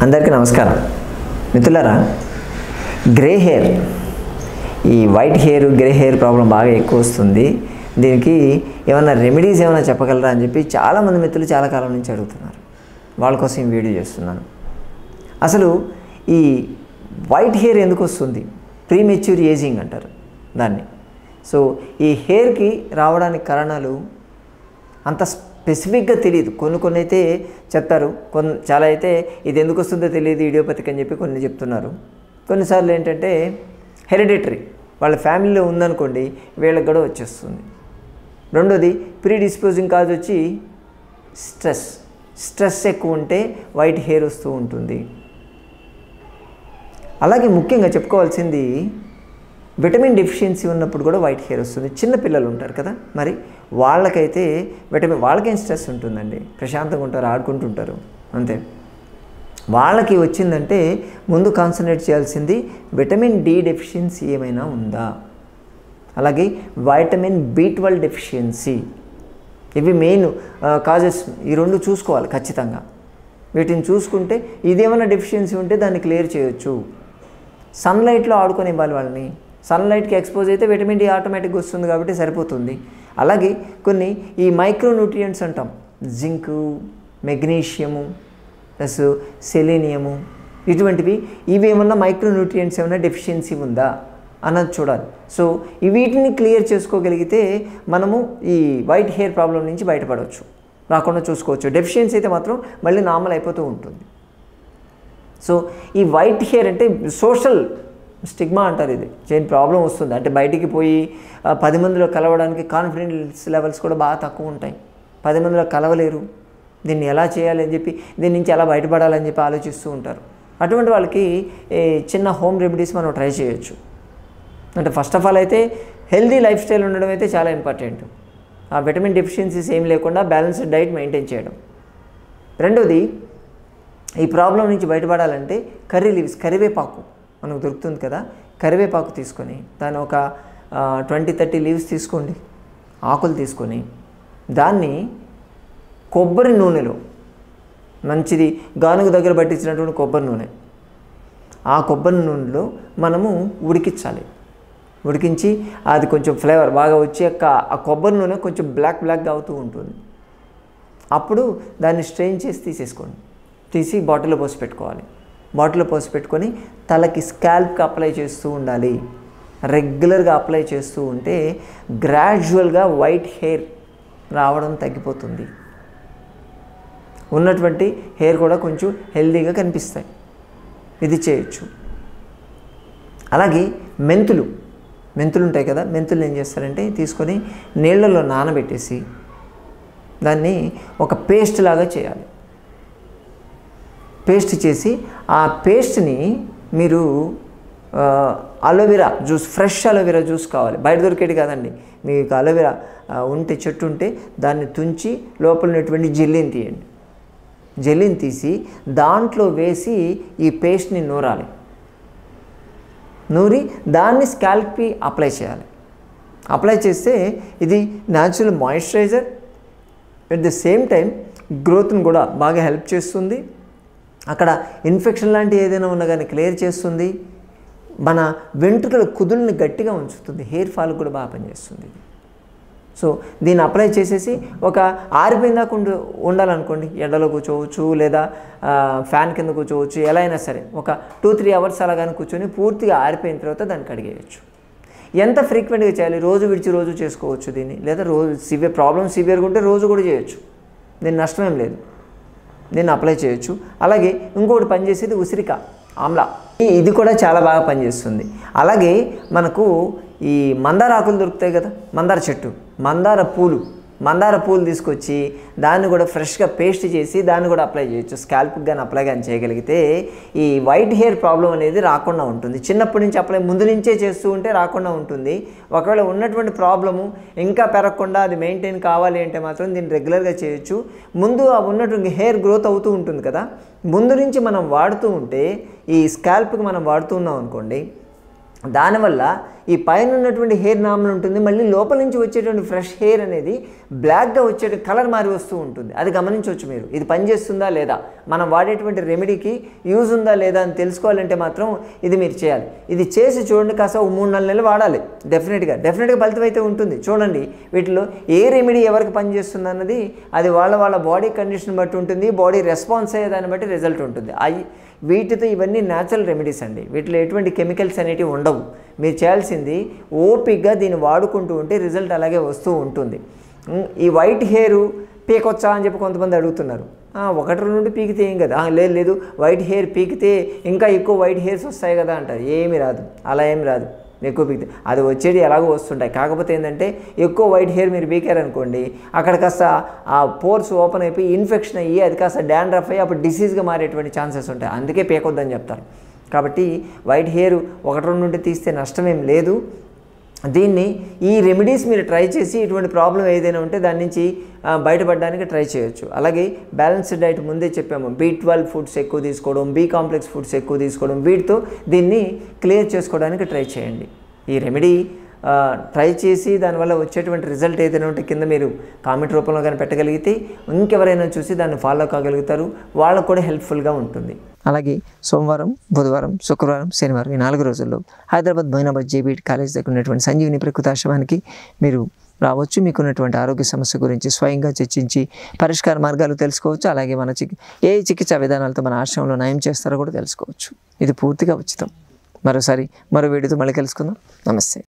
అందరికీ నమస్కారం మిత్రులారా. గ్రే హెయిర్, ఈ white hair grey hair problem బాగా ఎక్కువ వస్తుంది. దీనికి ఏమైనా రెమెడీస్ ఏమైనా చెప్పగలరా అని చెప్పి చాలామంది మిత్రులు చాలా కాలం నుంచి అడుగుతున్నారు. వాళ్ళ కోసం ఈ వీడియో చేస్తున్నాను. అసలు ఈ వైట్ హెయిర్ ఎందుకు వస్తుంది? ప్రీమెచ్యూర్ ఏజింగ్ అంటారు దాన్ని. సో ఈ హెయిర్కి రావడానికి కారణాలు అంత స్పెసిఫిక్గా తెలియదు. కొన్ని అయితే చెప్తారు, చాలా అయితే ఇది ఎందుకు వస్తుందో తెలియదు ఇడియోపతిక్ అని చెప్పి కొన్ని చెప్తున్నారు. కొన్నిసార్లు ఏంటంటే హెరిడిటరీ, వాళ్ళ ఫ్యామిలీలో ఉందనుకోండి వీళ్ళకి కూడా వచ్చేస్తుంది. రెండోది ప్రీ డిస్పోజింగ్ కాజ్ వచ్చి స్ట్రెస్ ఎక్కువ ఉంటే వైట్ హెయిర్ వస్తూ ఉంటుంది. అలాగే ముఖ్యంగా చెప్పుకోవాల్సింది విటమిన్ డెఫిషియన్సీ ఉన్నప్పుడు కూడా వైట్ హెయిర్ వస్తుంది. చిన్న పిల్లలు ఉంటారు కదా, మరి వాళ్ళకైతే వాళ్ళకేం స్ట్రెస్ ఉంటుందండి, ప్రశాంతంగా ఉంటారు, ఆడుకుంటుంటారు అంతే. వాళ్ళకి వచ్చిందంటే ముందు కాన్సన్ట్రేట్ చేయాల్సింది విటమిన్ డి డెఫిషియన్సీ ఏమైనా ఉందా, అలాగే వైటమిన్ B12 డెఫిషియన్సీ. ఇవి మెయిన్ కాజెస్. ఈ రెండు చూసుకోవాలి ఖచ్చితంగా. వీటిని చూసుకుంటే ఇదేమైనా డెఫిషియన్సీ ఉంటే దాన్ని క్లియర్ చేయొచ్చు. సన్లైట్లో ఆడుకొనివ్వాలి వాళ్ళని. సన్లైట్కి ఎక్స్పోజ్ అయితే విటమిన్ డి ఆటోమేటిక్గా వస్తుంది కాబట్టి సరిపోతుంది. అలాగే కొన్ని ఈ మైక్రోన్యూట్రియంట్స్ అంటాం, జింకు, మెగ్నీషియము ప్లస్ సెలీనియము, ఇటువంటివి. ఇవి ఏమన్నా మైక్రోన్యూట్రియంట్స్ ఏమైనా డెఫిషియన్సీ ఉందా అన్నది చూడాలి. సో వీటిని క్లియర్ చేసుకోగలిగితే మనము ఈ వైట్ హెయిర్ ప్రాబ్లం నుంచి బయటపడవచ్చు, రాకుండా చూసుకోవచ్చు. డెఫిషియన్సీ అయితే మాత్రం మళ్ళీ నార్మల్ అయిపోతూ ఉంటుంది. సో ఈ వైట్ హెయిర్ అంటే సోషల్ స్టిగ్మా అంటారు. ఇది చైన్ ప్రాబ్లం వస్తుంది అంటే బయటికి పోయి 10 మందిలో కలవడానికి కాన్ఫిడెన్స్ లెవెల్స్ కూడా బాగా తక్కువ ఉంటాయి. 10 మందిలో కలవలేరు, దీన్ని ఎలా చేయాలి అని చెప్పి, దీని నుంచి ఎలా బయటపడాలని చెప్పి ఆలోచిస్తూ ఉంటారు. అటువంటి వాళ్ళకి చిన్న హోమ్ రెమెడీస్ మనం ట్రై చేయొచ్చు. అంటే ఫస్ట్ ఆఫ్ ఆల్ అయితే హెల్దీ లైఫ్ స్టైల్ ఉండడం అయితే చాలా ఇంపార్టెంట్. ఆ విటమిన్ డెఫిషియన్సీస్ ఏం లేకుండా బ్యాలెన్స్డ్ డైట్ మెయింటైన్ చేయడం. రెండోది, ఈ ప్రాబ్లం నుంచి బయటపడాలంటే కర్రీ లీవ్స్, కరివేపాకు మనకు దొరుకుతుంది కదా, కరివేపాకు తీసుకొని దాన్ని ఒక 20-30 లీవ్స్ తీసుకోండి, ఆకులు తీసుకొని దాన్ని కొబ్బరి నూనెలో, మంచిది గానుగ దగ్గర పట్టించినటువంటి కొబ్బరి నూనె, ఆ కొబ్బరి నూనెలో మనము ఉడికించాలి. ఉడికించి అది కొంచెం ఫ్లేవర్ బాగా వచ్చి ఆ కొబ్బరి నూనె కొంచెం బ్లాక్గా అవుతూ ఉంటుంది. అప్పుడు దాన్ని స్ట్రెయిన్ చేసి తీసేసుకోండి. తీసి బాటిల్లో పోసి పెట్టుకోవాలి. బాటిల్లో పోసి పెట్టుకొని తలకి స్కాల్ప్కి అప్లై చేస్తూ ఉండాలి. రెగ్యులర్గా అప్లై చేస్తూ ఉంటే గ్రాడ్యువల్గా వైట్ హెయిర్ రావడం తగ్గిపోతుంది. ఉన్నటువంటి హెయిర్ కూడా కొంచెం హెల్దీగా కనిపిస్తాయి. ఇది చేయొచ్చు. అలాగే మెంతులు ఉంటాయి కదా, మెంతులు ఏం చేస్తారంటే తీసుకొని నీళ్ళలో నానబెట్టేసి దాన్ని ఒక పేస్ట్ లాగా చేయాలి. పేస్ట్ చేసి ఆ పేస్ట్ని మీరు aloe vera juice, fresh aloe vera juice కావాలి, బయట దొరికేది కాదండి. మీకు అలోవెరా ఉంటే, చెట్టు ఉంటే దాన్ని తుంచి లోపల ఉన్నటువంటి జెల్లీని తీయండి. జెల్లీని తీసి దాంట్లో వేసి ఈ పేస్ట్ని నూరాలి. నూరి దాన్ని స్కాల్ప్కి అప్లై చేయాలి. అప్లై చేస్తే ఇది natural moisturiser, at the same time గ్రోత్ని కూడా బాగా హెల్ప్ చేస్తుంది. అక్కడ ఇన్ఫెక్షన్ లాంటివి ఏదైనా ఉన్నా కానీ క్లియర్ చేస్తుంది. మన వెంట్రుకల కుదుల్ని గట్టిగా ఉంచుతుంది. హెయిర్ ఫాల్ కూడా బాగా పనిచేస్తుంది. సో దీన్ని అప్లై చేసేసి ఒక ఆరిపోయిన దాకా ఉండాలనుకోండి. ఎండలో కూర్చోవచ్చు లేదా ఫ్యాన్ కింద కూర్చోవచ్చు, ఎలా అయినా సరే ఒక 2-3 అవర్స్ అలాగానే కూర్చొని పూర్తిగా ఆరిపోయిన తర్వాత దాన్ని కడిగేయచ్చు. ఎంత ఫ్రీక్వెంట్గా చేయాలి? రోజు విడిచి రోజు చేసుకోవచ్చు దీన్ని, లేదా రోజు ప్రాబ్లమ్ సివియర్గా ఉంటే రోజు కూడా చేయొచ్చు. దీని నష్టమేం లేదు, దీన్ని అప్లై చేయొచ్చు. అలాగే ఇంకోటి పనిచేసేది ఉసిరిక, ఆమ్లా, ఇది కూడా చాలా బాగా పనిచేస్తుంది. అలాగే మనకు ఈ మందార ఆకులు దొరుకుతాయి కదా, మందార చెట్టు, మందార పూలు తీసుకొచ్చి దాన్ని కూడా ఫ్రెష్గా పేస్ట్ చేసి దాన్ని కూడా అప్లై చేయొచ్చు. స్కాల్ప్కి కానీ అప్లై కానీ చేయగలిగితే ఈ వైట్ హెయిర్ ప్రాబ్లం అనేది రాకుండా ఉంటుంది. చిన్నప్పటి నుంచి ముందు నుంచే చేస్తూ ఉంటే రాకుండా ఉంటుంది. ఒకవేళ ఉన్నటువంటి ప్రాబ్లము ఇంకా పెరగకుండా అది మెయింటైన్ కావాలి అంటే మాత్రం దీన్ని రెగ్యులర్గా చేయొచ్చు. ముందు ఉన్నటువంటి హెయిర్ గ్రోత్ అవుతూ ఉంటుంది కదా, ముందు నుంచి మనం వాడుతూ ఉంటే, ఈ స్కాల్ప్కి మనం వాడుతూ ఉన్నాం అనుకోండి, దానివల్ల ఈ పైన ఉన్నటువంటి హెయిర్ నార్మల్ ఉంటుంది, మళ్ళీ లోపల నుంచి వచ్చేటువంటి ఫ్రెష్ హెయిర్ అనేది బ్లాక్గా వచ్చే కలర్ మారి వస్తూ ఉంటుంది. అది గమనించవచ్చు మీరు. ఇది పనిచేస్తుందా లేదా, మనం వాడేటువంటి రెమెడీకి యూజ్ ఉందా లేదా అని తెలుసుకోవాలంటే మాత్రం ఇది మీరు చేయాలి. ఇది చేసి చూడండి, కాస్త 3-4 నెలలు వాడాలి. డెఫినెట్గా ఫలితం అయితే ఉంటుంది. చూడండి వీటిలో ఏ రెమెడీ ఎవరికి పనిచేస్తుంది అన్నది అది వాళ్ళ బాడీ కండిషన్ బట్టి ఉంటుంది, బాడీ రెస్పాన్స్ అయ్యే దాన్ని బట్టి రిజల్ట్ ఉంటుంది. వీటితో ఇవన్నీ న్యాచురల్ రెమెడీస్ అండి. వీటిలో ఎటువంటి కెమికల్స్ అనేటివి ఉండవు. మీరు చేయాల్సింది ఓపిక్గా దీన్ని వాడుకుంటూ ఉంటే రిజల్ట్ అలాగే వస్తూ ఉంటుంది. ఈ వైట్ హెయిర్ పీకొచ్చా అని చెప్పి కొంతమంది అడుగుతున్నారు. 1-2 పీకితే ఏం కదా, లేదు వైట్ హెయిర్ పీకితే ఇంకా ఎక్కువ వైట్ హెయిర్స్ వస్తాయి కదా అంటారు. ఏమీ రాదు, అలా ఏమి రాదు. ఎక్కువ పీకితే అది వచ్చేది ఎలాగో వస్తుంటాయి. కాకపోతే ఏంటంటే ఎక్కువ వైట్ హెయిర్ మీరు పీకారనుకోండి, అక్కడ కాస్త ఆ పోర్స్ ఓపెన్ అయిపోయి ఇన్ఫెక్షన్ అయ్యి అది కాస్త డాండ్రఫ్ అయ్యి అప్పుడు డిసీజ్గా మారేటువంటి ఛాన్సెస్ ఉంటాయి. అందుకే పీకొద్దని చెప్తారు. కాబట్టి వైట్ హెయిర్ 1-2 తీస్తే నష్టమేం లేదు. దీన్ని ఈ రెమెడీస్ మీరు ట్రై చేసి ఇటువంటి ప్రాబ్లం ఏదైనా ఉంటే దాని నుంచి బయటపడడానికి ట్రై చేయొచ్చు. అలాగే బ్యాలెన్స్డ్ డైట్ ముందే చెప్పాము. B12 ఫుడ్స్ ఎక్కువ తీసుకోవడం, B కాంప్లెక్స్ ఫుడ్స్ ఎక్కువ తీసుకోవడం, వీటితో దీన్ని క్లియర్ చేసుకోవడానికి ట్రై చేయండి. ఈ రెమెడీ ట్రై చేసి దానివల్ల వచ్చేటువంటి రిజల్ట్ ఏదైనా ఉంటే కింద మీరు కామెంట్ రూపంలో కానీ పెట్టగలిగితే ఇంకెవరైనా చూసి దాన్ని ఫాలో కాగలుగుతారు, వాళ్ళకు కూడా హెల్ప్ఫుల్గా ఉంటుంది. అలాగే సోమవారం, బుధవారం, శుక్రవారం, శనివారం ఈ 4 రోజుల్లో హైదరాబాద్ మొయినాబాద్ JBED కాలేజ్ దగ్గర ఉన్నటువంటి సంజీవిని ప్రకృతాశ్రమానికి మీరు రావచ్చు. మీకున్నటువంటి ఆరోగ్య సమస్య గురించి స్వయంగా చర్చించి పరిష్కార మార్గాలు తెలుసుకోవచ్చు. అలాగే మన ఏ చికిత్సా విధానాలతో మన ఆశ్రమంలో నయం చేస్తారో కూడా తెలుసుకోవచ్చు. ఇది పూర్తిగా ఉచితం. మరోసారి మరో వీడియోతో మళ్ళీ కలుసుకుందాం. నమస్తే.